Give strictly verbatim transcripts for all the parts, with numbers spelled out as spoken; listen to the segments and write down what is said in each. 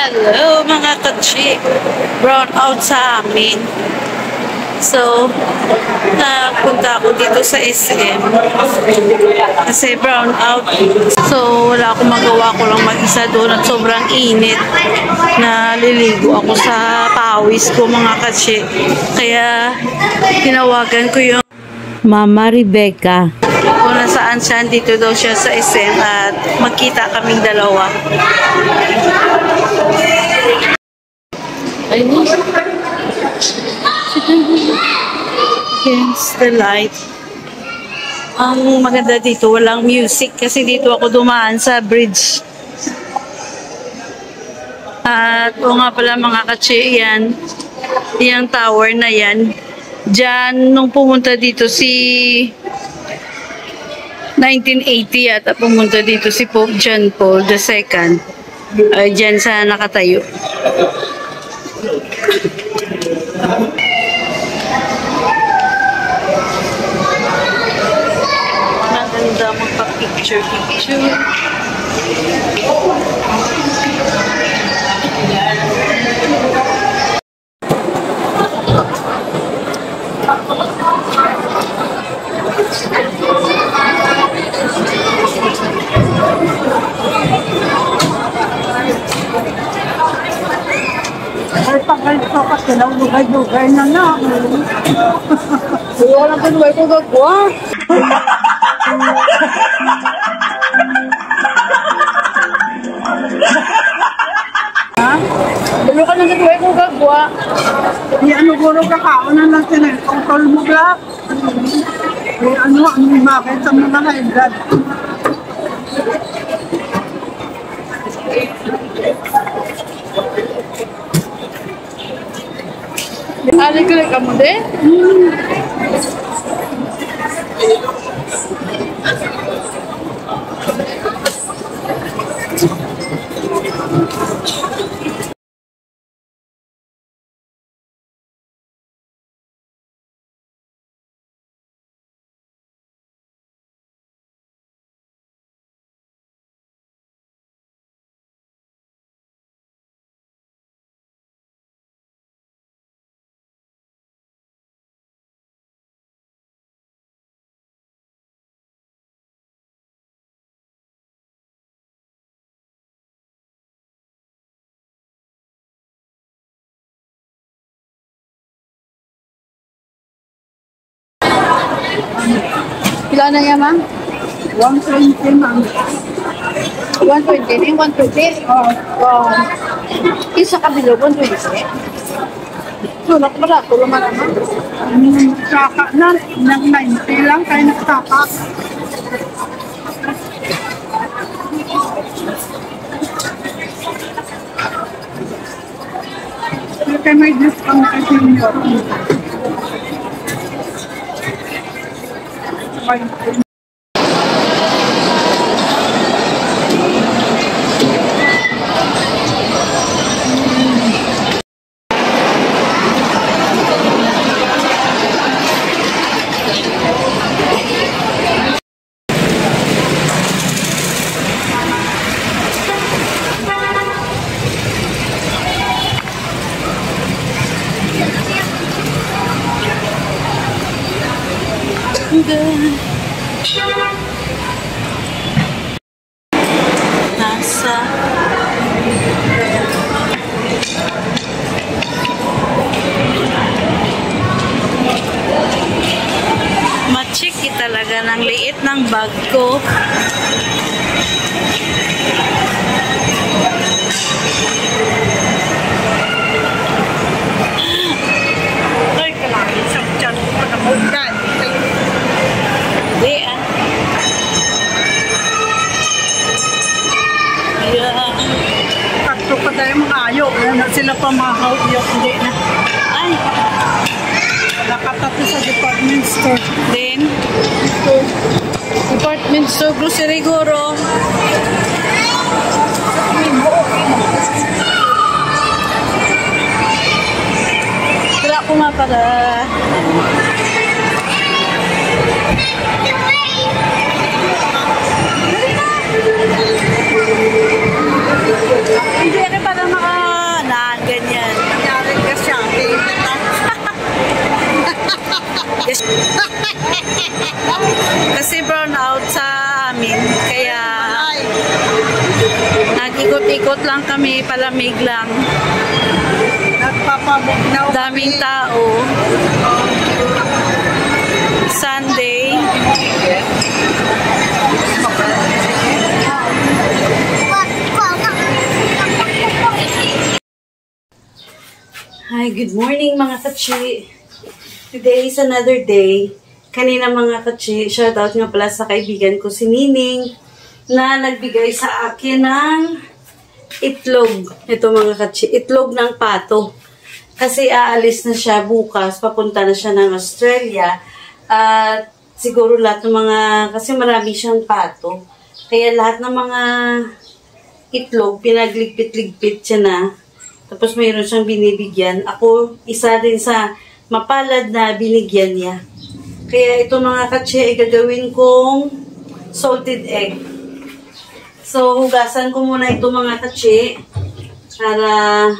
Hello mga kachi! Brown out sa amin. So, napunta ako dito sa S M kasi brown out. So, wala akong magawa, ko lang mag-isa doon at sobrang init. Naliligo ako sa pawis ko mga kachi. Kaya, tinawagan ko yung Mama Rebecca. Kung nasaan siya, dito daw siya sa S M at magkita kaming dalawa. Ayun. Against the light. Ang maganda dito, walang music kasi dito ako dumaan sa bridge. At o nga pala mga kachi, yan. Yung tower na yan. Diyan, nung pumunta dito si nineteen eighty yata pumunta dito si Pope John Paul the Second. Uh, diyan sa nakatayo. Maganda magpa-picture-picture. Ay, pagkalito kasi lang lugay-lugay na na. Wala lang kanuway ko gagwa. Ha? Wala ka lang kanuway ko gagwa. Di ano guro kakaon na lang sila. Ang tol mo black. Di ano, ang bakit sa mga high blood. Ano ka lang mo din? Hmm. Kila na yan, ma'am? one twenty, ma'am. one twenty? Yung one twenty? Oo. Wow. Isa kabilo, one twenty? Sunak ba na? Tulo man naman. Saka na, nag ninety lang, kaya nagsaka. Kaya may discount kasi senior. Nasa machiki talaga ng liit ng bag ko. Ay, kalaki sa dyan ko pa namundan. Di ah. Yeah. Takto pa tayo mga ayaw. Ano sila pa mga hauyok. Hindi na. Ay. Nakatato sa department store. Then, department store, grocery guro. Tira ko nga para hindi rin para maka Kasi brown out sa amin. Kaya nag-ikot-ikot lang kami, palamig lang. Nagpapabugnaw. Daming tao. Sunday. Hi, good morning mga kachi. Today is another day. Kanina mga kachi, shoutout nga pala sa kaibigan ko si Nining na nagbigay sa akin ng itlog. Ito mga kachi, itlog ng pato. Kasi aalis na siya bukas, papunta na siya ng Australia. At siguro lahat ng mga, kasi marami siyang pato. Kaya lahat ng mga itlog, pinagligpit-ligpit siya na. Tapos mayroon siyang binibigyan. Ako, isa din sa mapalad na binigyan niya. Kaya ito mga katsi ay gagawin kong salted egg. So, hugasan ko muna ito mga katsi para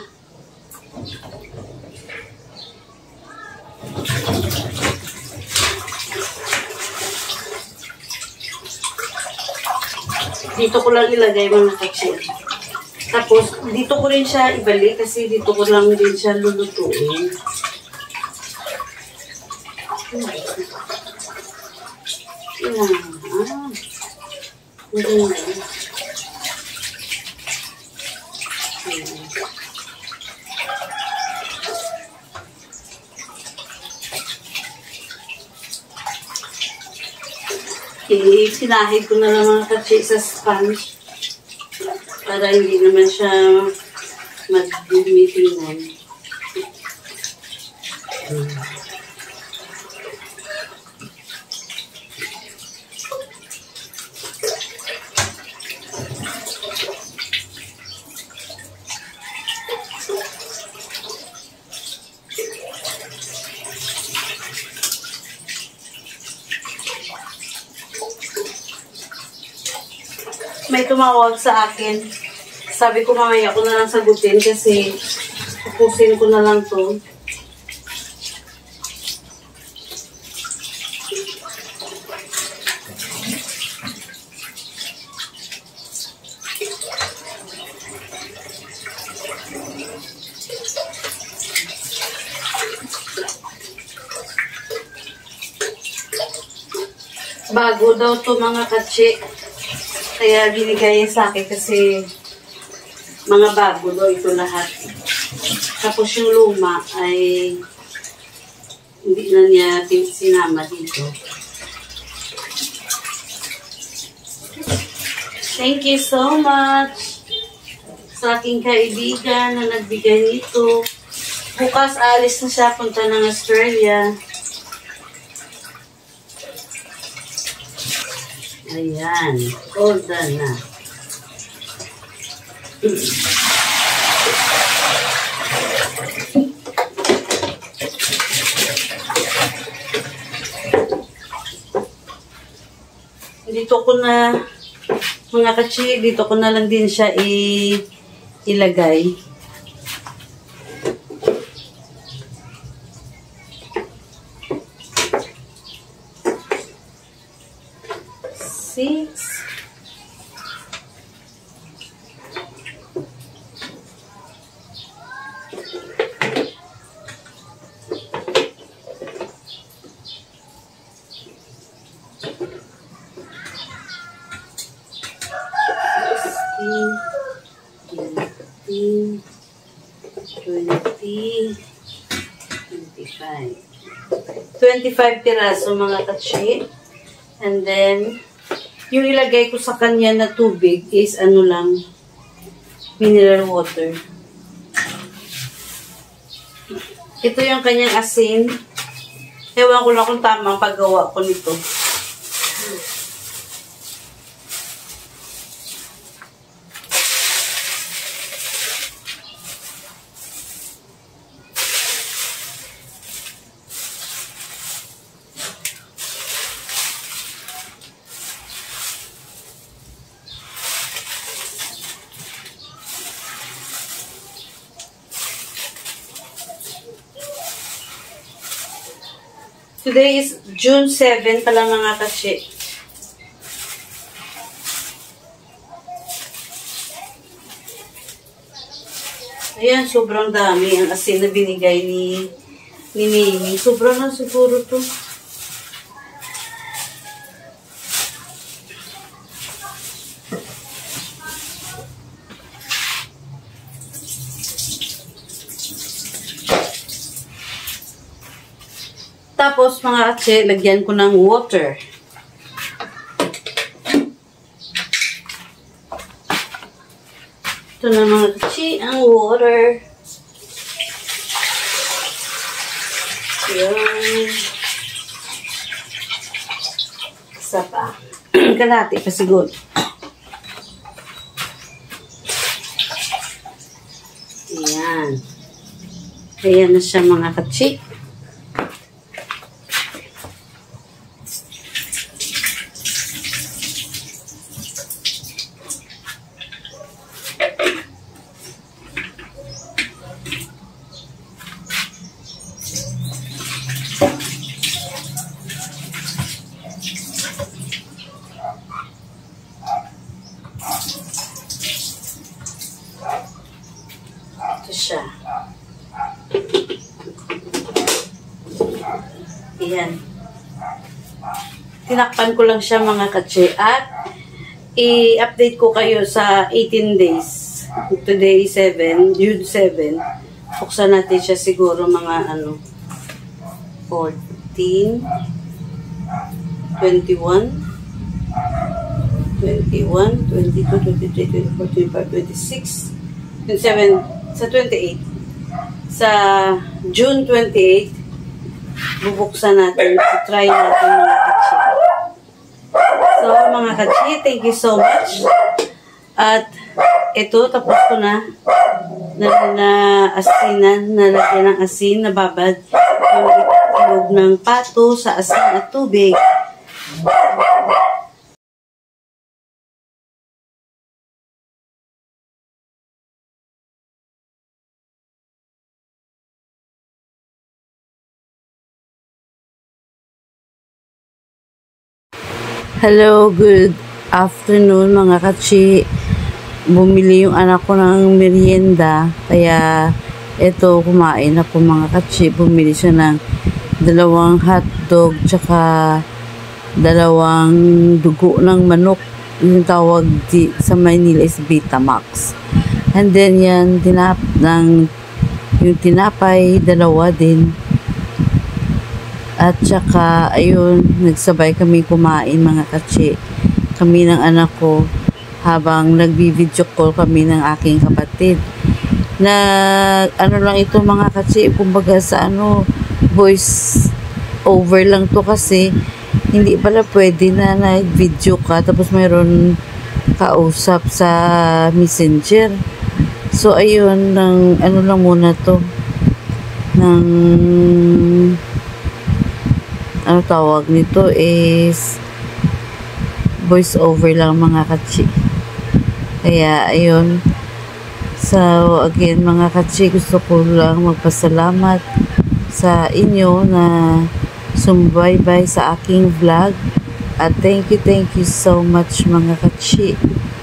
dito ko lang ilagay mga katsi. Tapos, dito ko rin siya ibalik kasi dito ko lang din siya lulutuin. Yan. Ah. Yan. Okay, sinahid ko na lang mga katsi sa sponge. Para hindi naman siya mag-meetingan. Hmm. May tumawag sa akin. Sabi ko mamaya ko na lang sagutin kasi tapusin ko na lang to. Bago daw to mga katsi. Kaya binigay sa akin kasi mga bago daw ito lahat. Tapos yung luma ay hindi na niya sinama dito. Thank you so much sa aking kaibigan na nagbigay nito. Bukas alis na siya punta ng Australia. Ayan, all done na. Dito ko na, mga katsi, dito ko na lang din siya i ilagay. Six. Sixteen, twenty, twenty-five. twenty-five piraso mga katsi. And then, yung ilagay ko sa kanya na tubig is ano lang, mineral water. Ito yung kanyang asin. Ewan ko lang kung tama ang paggawa ko nito. Today is June seventh pala mga katsi. Ayan, sobrang dami ang asin na binigay ni ni Mimi. Sobrang na siguro to. Tapos mga katsi, lagyan ko ng water. Ito na mga katsi, ang water. Yan. Isa pa. Kalahati pa siguro. Ayan. Ayan na siya mga katsi. Ito siya. Ayan. Tinakpan ko lang siya mga katsi at i-update ko kayo sa eighteen days. Today seven, June seven. Buksan natin siya siguro mga ano fourteen, twenty-one, twenty-one, twenty-two, twenty-three, twenty-four, twenty-five, twenty-six, twenty-seven, sa twenty-eight. Sa June twenty-eight, bubuksan natin, try natin mga katsi. So, mga katsi, thank you so much. At ito, tapos ko na na, na asinan, nalagyan ng asin, nababad yung itlog ng pato sa asin at tubig. Hello, good afternoon mga katsi. Bumili yung anak ko ng merienda, kaya eto kumain ako mga katsi. Bumili siya ng dalawang hotdog tsaka dalawang dugo ng manok. Yung tawag di, sa Maynila is Betamax. And then yan, tinap ng yung tinapay, dalawa din. At saka, ayun, nagsabay kami kumain mga katsi. Kami ng anak ko habang nagbi-video call kami ng aking kapatid. Na, ano lang ito mga katsi, kumbaga sa ano, voice over lang to kasi hindi pala pwede na nag-video ka tapos mayroon kausap sa messenger. So, ayun, ng, ano lang muna to, ng ano tawag nito is voice over lang mga katsi. Kaya ayun, so again mga katsi, gusto ko lang magpasalamat sa inyo na sumbaybay sa aking vlog at thank you thank you so much mga katsi,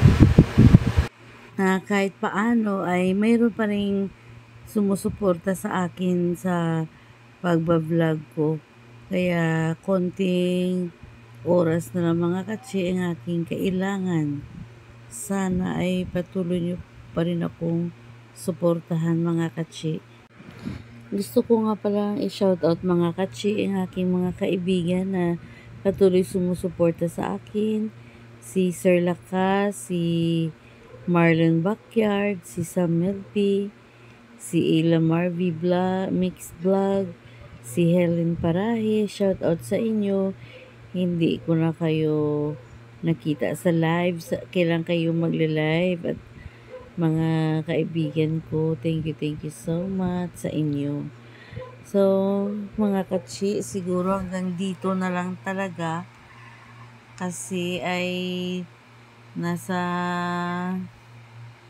na kahit paano ay mayroon pa rin sumusuporta sa akin sa pagbablog ko. Kaya konting oras na lang mga katsi ang aking kailangan. Sana ay patuloy nyo pa rin akong suportahan mga katsi. Gusto ko nga pala i-shoutout mga katsi ang aking mga kaibigan na patuloy sumusuporta sa akin. Si Sir Lakas, si Marlon Backyard, si Samuel P, si Ila Marvy Vlog, Mix Vlog, si Helen Parahe, shout out sa inyo. Hindi ko na kayo nakita sa live. Kailan kayo magle-live at mga kaibigan ko. Thank you, thank you so much sa inyo. So, mga katsi, siguro hanggang dito na lang talaga. Kasi ay nasa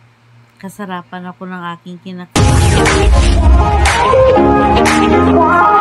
kasarapan ako ng aking kinakain.